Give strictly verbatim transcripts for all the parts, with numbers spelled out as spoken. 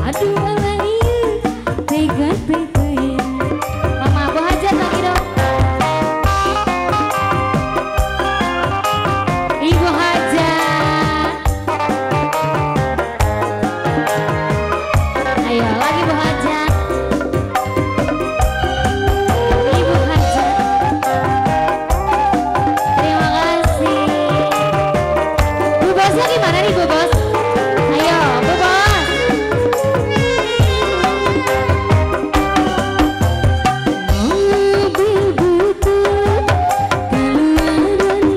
Aduh lagi tega tega ya. Mama Bu Hajat lagi dong. Ibu Hajat. Ayo lagi Bu Hajat. Ibu Hajat. Terima kasih. Bu Bosnya gimana nih Bu Bos? Ayo Bu Bos. Mobil butut keluaran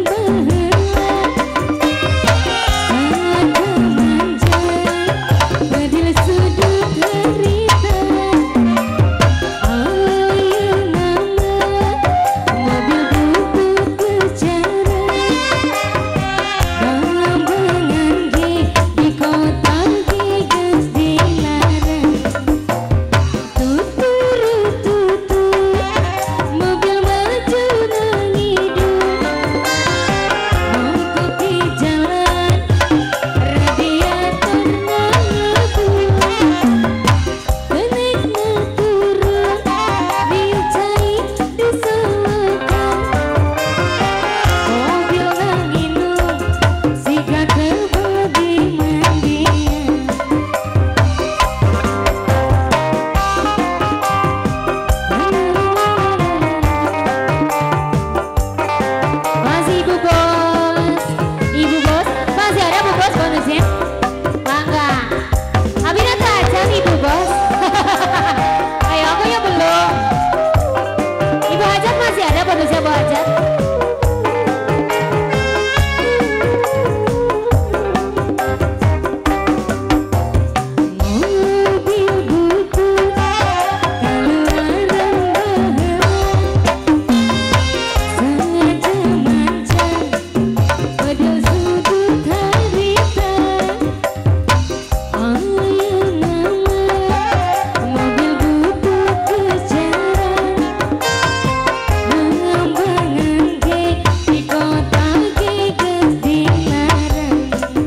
bahan sangat manja pada sudut derita. Ayo nama mobil butut berjalan dalam bengan di kota Gigas dilarang. Tuturu tutut mobil maju nangidung mogok di jalan radiator nangebuang kenekna turun dicai diselokan mobil nanginung siga kebodi mandian. Masih Ibu Bos. Ibu Bos, masih ada Bu Bos bonusnya? Bangga. Aminat aja Ibu Bos. Ayo aku ya belum. Ibu Hajat masih ada bonusnya Bu Hajat? Mobil butut keluaran bahan sengaja manja pada sudut harita. Ayo nama mobil butut berjalan mengembangkan di kota Gigas dilarang.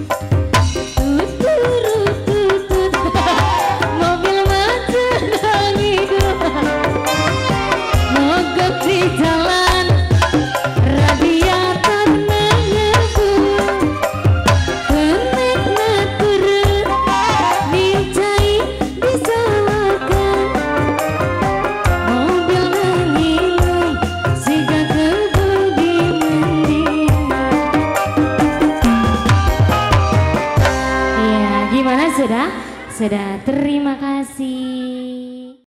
Tuturu tutut mobil maju nangidung mogok di jalan radiator nangebuang kenekna turun dicai disalakan mobil nanginung siga kebodi mandian. Ya gimana sudah? Sudah terima kasih.